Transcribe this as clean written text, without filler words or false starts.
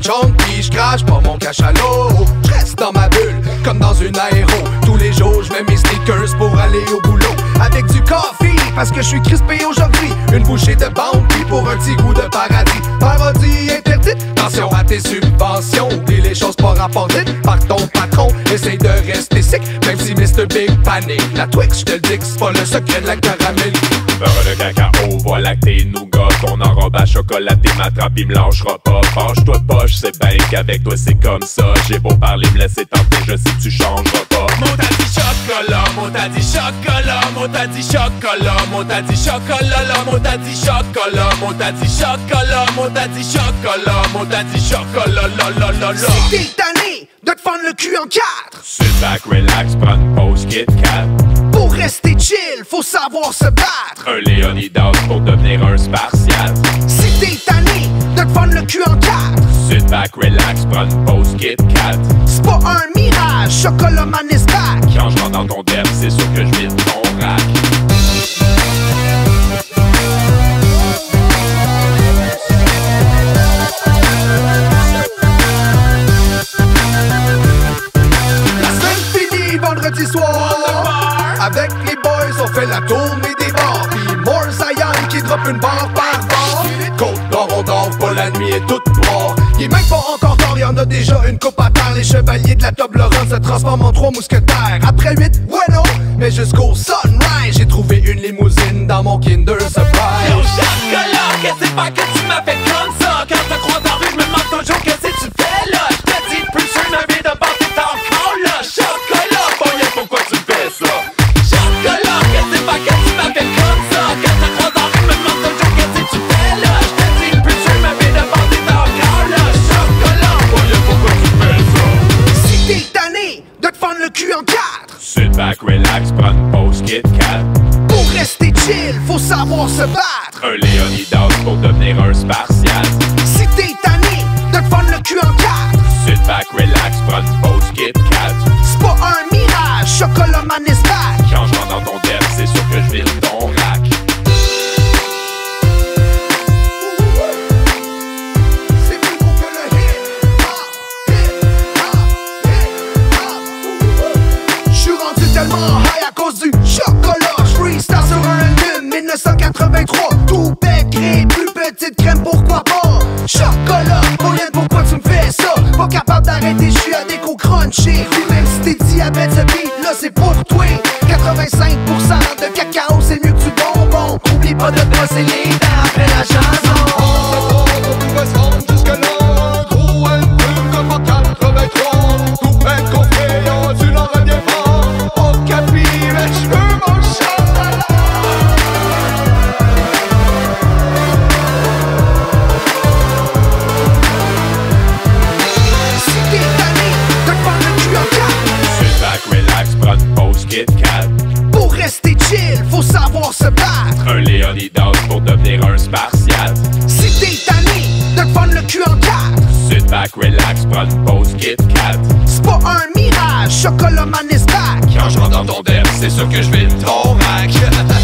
junkie, j'crache pas mon cachalot. J'reste dans ma bulle, comme dans une aéro. Tous les jours, j'mets mes sneakers pour aller au boulot. Avec du coffee, parce que j'suis crispé aujourd'hui. Une bouchée de bounty pour un petit goût de paradis. Parodie interdite, attention à tes subventions. Oublie les choses pas rapportées par ton patron. Essaye de rester sick, même si Mr. Big panique. La Twix, j'te le dis que c'est pas le secret de la caramel. Beurre de cacao, voilà que tes nougats. Ton enrobe à chocolat, tes m'attrapes, il me lâchera pas. Fâche-toi poche, c'est ben qu'avec toi c'est comme ça. J'ai beau parler, me laisser tenter, je sais que tu changeras pas. Mon t'a dit chocolat, mon t'a dit chocolat, mon t'a dit chocolat, mon t'a dit chocolat, mon t'a dit chocolat, mon t'a dit chocolat, mon t'a dit chocolat, mon t'a dit chocolat, la la la. Si t'es tanné de te fendre le cul en quatre, sit back, relax, prends une pause, Kit Kat. pour rester chill, faut savoir se battre. Un Léonidas pour devenir un Spartiate. Si t'es tanné de te fendre le cul en quatre, sit back, relax, prends une pause, Kit Kat. c'est pas un mirage, chocolat man is back. Quand je rentre dans ton derme, c'est sûr que je vide ton rack. Vendredi soir, avec les boys, on fait la tournée des bars. Pis more Zion qui drop une barre par bar. Côte d'or, on dort pas, la nuit est toute noire. Il est même pas encore tard, y'en a déjà une coupe à terre. Les chevaliers de la table ronde se transforment en 3 mousquetaires. Après 8, bueno, mais jusqu'au sunrise, j'ai trouvé une limousine dans mon Kinder Surprise. Yo, chocolat, qu'est-ce que c'est pas que tu m'as fait comme ça? Quand je te croise dans la rue, je me demande toujours qu'est-ce que tu fais là? Je te dis plus sûr, ma vie de bord, t'es encore là. Chocolat, bon, y'a pourquoi tu fais ça? Chocolat, qu'est-ce que c'est pas que tu m'as fait comme ça? Quand je te croise dans la rue, je me demande toujours qu'est-ce que tu fais là? Je te dis plus sûr, ma vie de bord, t'es encore là. Chocolat, bon, y'a pourquoi tu fais ça? Si t'es tanné de te fendre le cul en quatre, sit back, relax, prends une pause, Kit Kat. pour rester chill, faut savoir se battre. Un Léonidas pour devenir un Spartiate. Si t'es tanné de te fendre le cul en quatre, sit back, relax, prends une pause, Kit Kat. c'est pas un mirage, chocolat man is back. Quand je rentre dans ton derme, c'est sûr que je vide ton rack. C'est plus gros que le hip-hop. J'suis rendu tellement high à cause du chocolat. J'freestyle sur un lune 1983. Tout pégré, plus petite crème, pourquoi pas? Chocolat, moyen pourquoi tu me fais ça? Pas capable d'arrêter, j'suis addict au crunchy. Puis même si t'es diabète, ce beat là c'est pour toi. 85% de cacao, c'est mieux que du bonbon. Oublie pas de brosser les dents après la chanson. On va se rendre jusque-là. Gros un peu comme en 83. Tout plein de confiance, tu n'en reviens pas. Au capi, mais j'veux mon chocolat. Si t'es tanné de te fendre le cul en quatre, sit back, relax, prends une pause, Kit Kat. pour rester chill, faut savoir se battre. Un Léonidas pour devenir un Spartiate. Si t'es tanné de te fendre le cul en quatre, sit back, relax, prends une pause, Kit Kat. c'est pas un mirage, chocolat man is back. Quand je rentre dans ton derme, c'est sûr que je vide ton rack.